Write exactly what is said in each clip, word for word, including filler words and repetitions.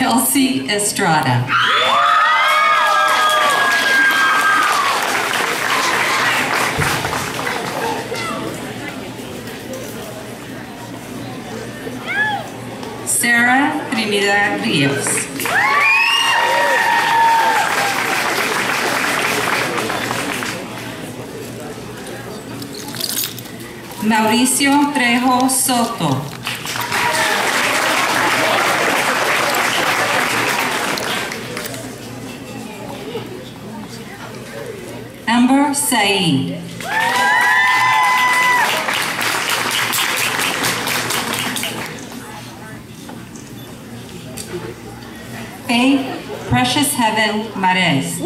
Chelsea Estrada. Sarah Trinidad Rios. Mauricio Trejo Soto. Amber Saeed. Faith Precious Heaven Mares.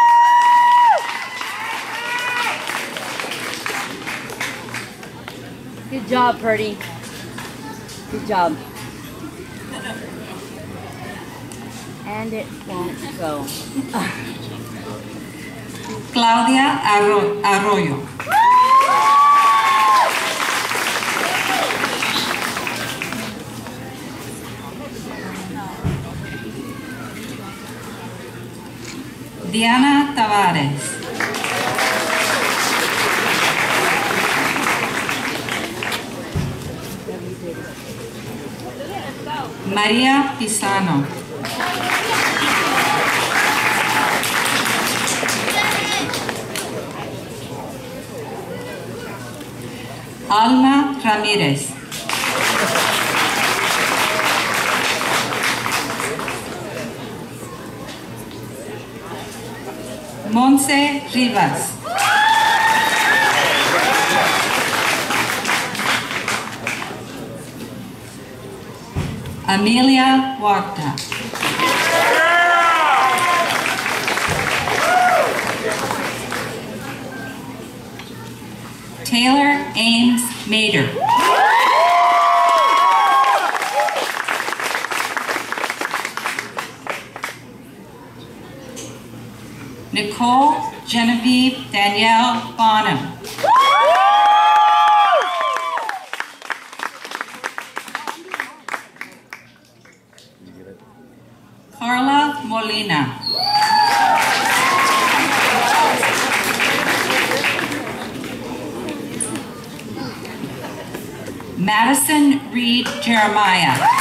Good job, Purdy. Good job. And it won't go. Claudia Arro Arroyo. Diana Tavares. María Pisano. Alma Ramírez. Monse Rivas. Amelia Huerta. Taylor Ames Mader. Nicole Genevieve Danielle Bonham. Carla Molina. Madison Reed Jeremiah.